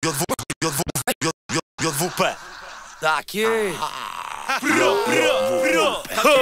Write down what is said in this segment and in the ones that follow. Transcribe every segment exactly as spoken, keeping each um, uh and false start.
J W P. Tak jest. Pro, pro, pro.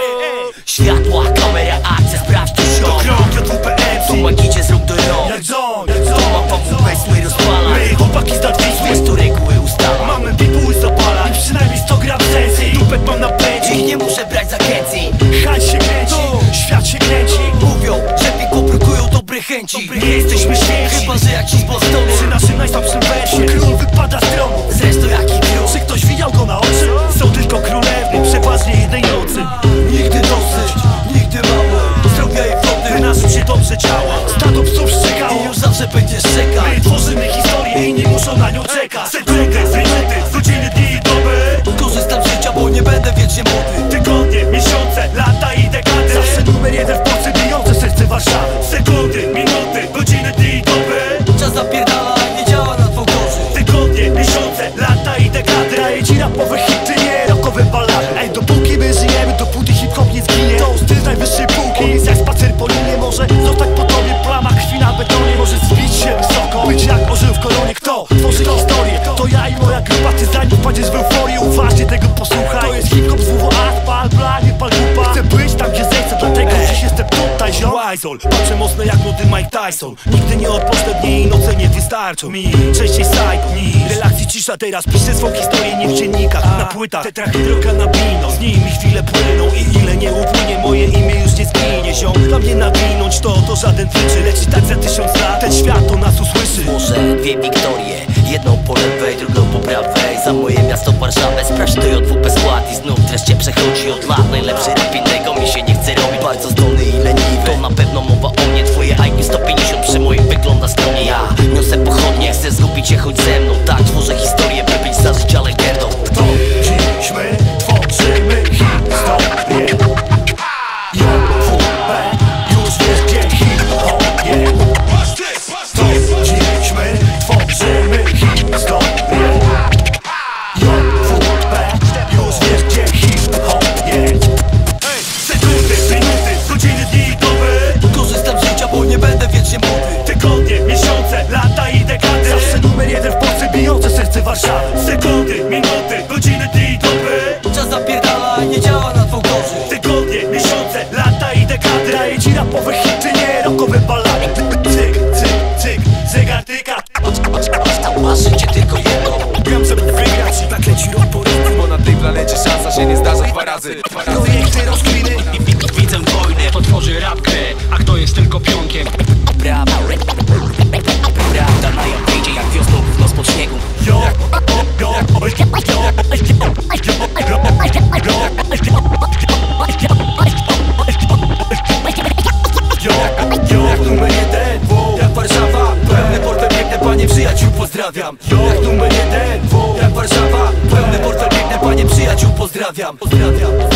Światła, kamera, akcja, sprawdź to ziom. Krok J W P M C. Połagicie, zrób to rok. Jak dzon, jak dzon. To ma pomóc, bez my rozpala. My chłopaki z Darwisły, Jest to reguły ustala. mamy bibuły zapala. I przynajmniej sto gram sensji. Dupek mam na pęci. Ich nie muszę brać za chęci. Hań się kręci, świat się kręci. Mówią, że tylko brukują dobre chęci. Nie jesteśmy święci, Chyba, że jakiś z Bostonu. przy naszym najsłabszym wersie król wypada z tronu. Zresztą jaki król. Czy ktoś widział go na oczy? Są tylko królewny, przeważnie jednej nocy. Nigdy dosyć, nigdy mało. Zdrowia i floty, Wynasu się dobrze ciało. Stado psów szczekało. i już zawsze będziesz czekać. My tworzymy historię, inni muszą na nią czekać. Sekundy, z minuty, godziny, dni i doby. Korzystam z życia, bo nie będę wiecznie młody. Tygodnie, miesiące, lata i dekady. Zawsze numer jeden w Polsce, bijące serce Warszawy. Sekundy, minuty, godziny, dni i doby. Czas zapierdala, nie działa na twą korzyść. Tygodnie, miesiące, lata i dekady. Daję ci rapowe hity, nie rockowe ballady. Ej, dopóki my żyjemy, dopóty hip-hop nie zginie. To styl najwyższej półki, jest jak spacer po linie. Może zostać po tobie plama krwi na betonie. Może zbić się wysoko, być jak orzeł w koronie. Kto tworzy historię? To ja i moja grupa. Ty zanim wpadziesz w euforię, uważnie tego posłuchaj. To jest hip-hop z W W A, pal bla, nie pal dupa. Chcę być tam, gdzie zechcę, dlatego dziś jestem tutaj, ziom. Łajzol, patrzę mocno jak młody Mike Tyson. Nigdy nie odpocznę, dni i noce nie wystarczą mi. Częściej psycho niż relakcji cisza. Teraz piszę swą historię nie w dziennikach, na płytach. Tetrahydrokanabino, z nimi chwile płyną. I ile nie upłynie, moje imię już nie zginie, ziom. Dla mnie nawinąć to, to żaden tryczy. Lecz i tak za tysiąc lat ten świat o nas usłyszy. Może dwie Wiktorie, jedną po lewej, drugą po prawej. Za moje miasto Warszawę, sprawdź to J W P skład. I znów wreszcie przechodzi od lat. Najlepszy rap, innego mi się nie chce robić. Bardzo zdolny i leniwy, to na pewno mowa o mnie. Twoje I Q sto pięćdziesiąt przy moim wygląda skromnie. Ja niosę pochodnie, chcę zgubić się, chodź ze mną. Tak, tworzę historię, by być za życia legendą. To dziś my tworzymy historię. J W P, już wiesz gdzie hip-hop jest. To dziś my tworzymy historię. J W P, już wiesz gdzie hip-hop jest. Sekundy, minuty, godziny, dni i doby. Korzystam z życia, bo nie będę wiecznie młody. Tygodnie, miesiące, lata i dekady. Zawsze numer jeden w Polsce, bijące serce Warszawy. Sekundy, minuty, godziny, dni i doby. Czas zapierdala, nie działa na twą korzyść. Tygodnie, miesiące, lata i dekady. Daję ci rapowe hity, nie rockowe ballady. Cyk, cyk, cyk, zegar tyka. Masz życie tylko jedno. Gram, żeby wygrać i tak leci rok po roku. Bo na tej planecie szansa się nie zdarza dwa razy, dwa razy. Projekty, rozkwiny. Widzę wojnę, kto tworzy rap grę, a kto jest tylko pionkiem. Prawda, prawda na ją wyjdzie jak wiosną w nos pod śniegu. Yo, yo, Jak numer jeden, jak Warszawa, pełny portfel, piękne panie przyjaciół, pozdrawiam. Jak numer jeden, jak Warszawa, pełny portfel, piękne panie przyjaciół, pozdrawiam. Pozdrawiam.